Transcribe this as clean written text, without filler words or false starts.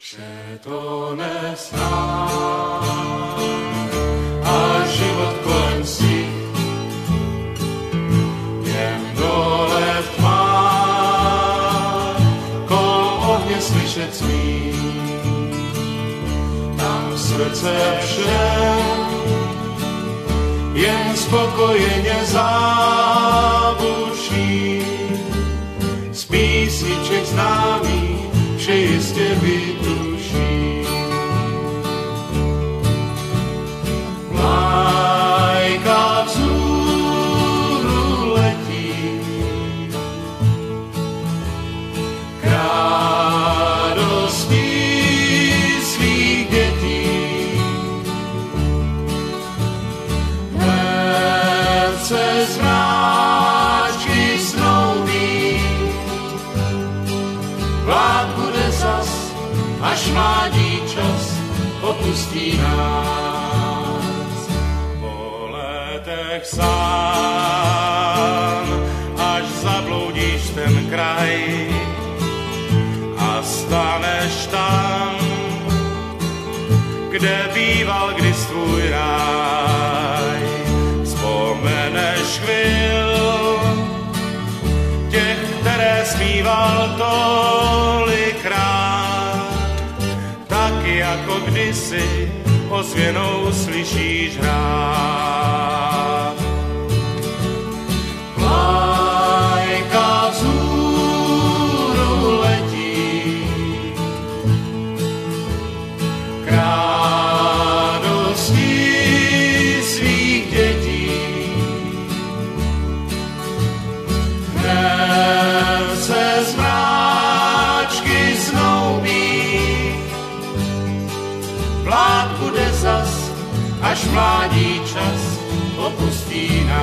Že to nesnám a život kolem si jen dole v tmách, kolo ohně slyšet smí, tam srdce všem jen spokojeně zábuší, z písniček známých vše jistě vytuší. Vlajka vzhůru letí, k radosti svých dětí. Hned se z mráčky snoubí, vlád bude zas, až mládí čas opustí nás. Po letech sám, až zabloudíš ten kraj a staneš tam, kde býval kdys tvůj ráj. Vzpomeneš chvil těch, které smíval tolikrát, tak jako kdysi ozvěnou slyšíš hrát. Vlajka vzhůru letí, k radosti svých dětí. Hned se z mráčky snoubí, vlád bude zas, až mládí čas opustí nás.